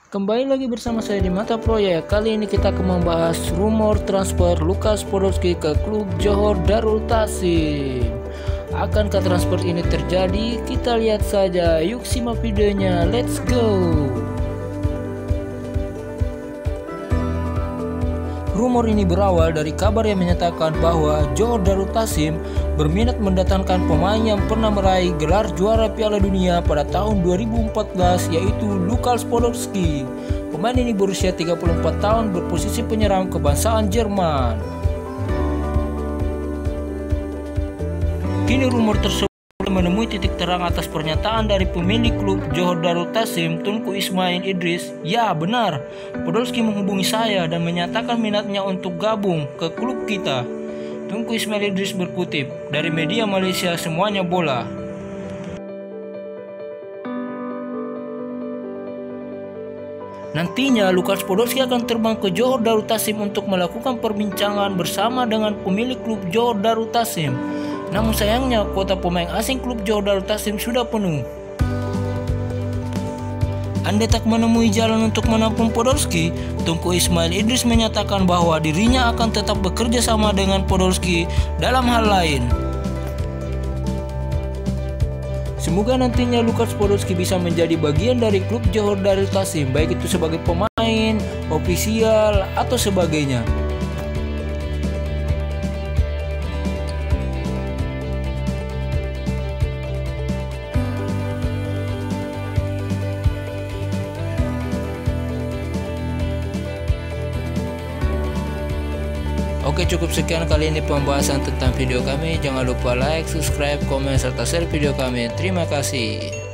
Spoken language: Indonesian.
Kembali lagi bersama saya di Mata Proyek. Kali ini kita akan membahas rumor transfer Lukas Podolski ke klub Johor Darul Tassim. Akankah transfer ini terjadi? Kita lihat saja. Yuk simak videonya. Let's go. Rumor ini berawal dari kabar yang menyatakan bahwa Johor Darul Tassim berminat mendatangkan pemain yang pernah meraih gelar juara Piala Dunia pada tahun 2014, yaitu Lukas Podolski. Pemain ini berusia 34 tahun, berposisi penyerang kebangsaan Jerman. Kini rumor tersebut menemui titik terang atas pernyataan dari pemilik klub Johor Darul Tassim, Tunku Ismail Idris. Ya benar, Podolski menghubungi saya dan menyatakan minatnya untuk gabung ke klub kita. Tunku Ismail Idris berkutip dari media Malaysia Semuanya Bola. Nantinya Lukas Podolski akan terbang ke Johor Darul Tassim untuk melakukan perbincangan bersama dengan pemilik klub Johor Darul Tassim. Namun sayangnya kuota pemain asing klub Johor Darul Tassim sudah penuh. Andai tak menemui jalan untuk menampung Podolski, Tunku Ismail Idris menyatakan bahwa dirinya akan tetap bekerja sama dengan Podolski dalam hal lain. Semoga nantinya Lukas Podolski bisa menjadi bagian dari klub Johor Darul Tassim, baik itu sebagai pemain, ofisial, atau sebagainya. Oke, cukup sekian kali ini pembahasan tentang video kami. Jangan lupa like, subscribe, komen, serta share video kami. Terima kasih.